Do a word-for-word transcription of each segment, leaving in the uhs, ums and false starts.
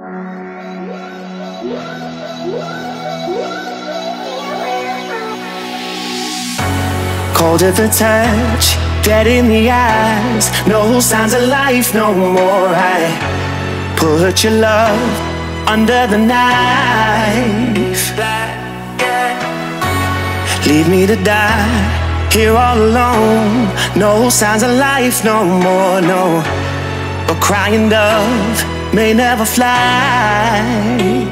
Cold at the touch, dead in the eyes, no signs of life no more. I put your love under the knife. Leave me to die here all alone. No signs of life no more, no. A crying dove may never fly.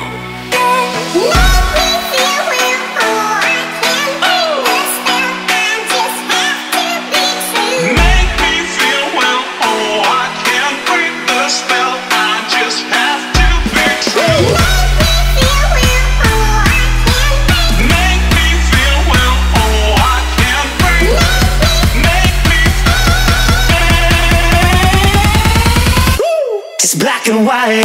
Black and white.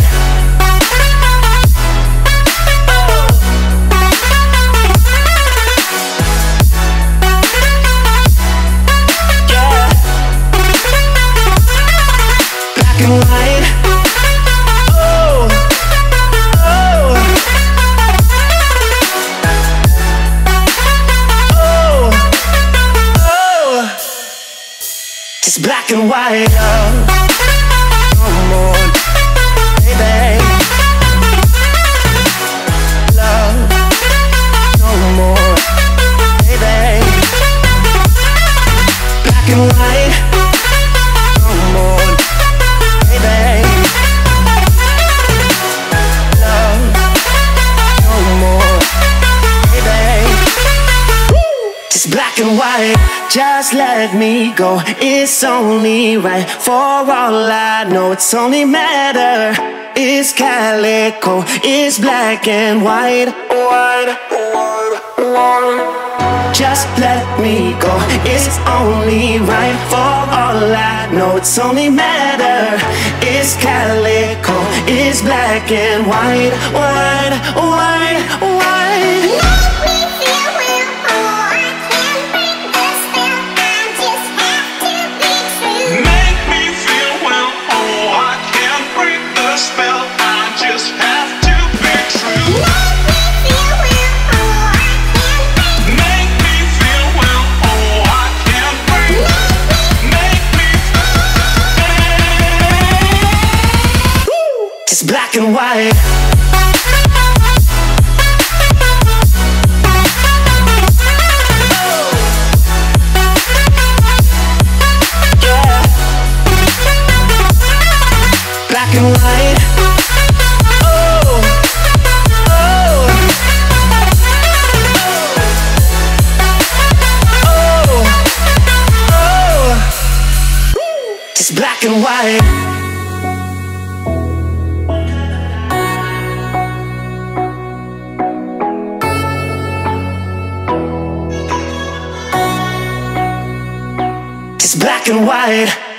Yeah. Black and white. Oh, oh, oh, oh. Just black and white. Oh. No more. Love, no more, baby. Black and white, no more, baby. Love, no more, baby. Just black and white. Just let me go, it's only right. For all I know, it's only matter. It's calico, it's black and white. White, white, white. Just let me go, it's only right. For all I know, it's only matter. It's calico, it's black and white. White, white, white. It's black and white. Yeah. Black and white. Oh, oh, oh, oh. It's black and white. It's black and white.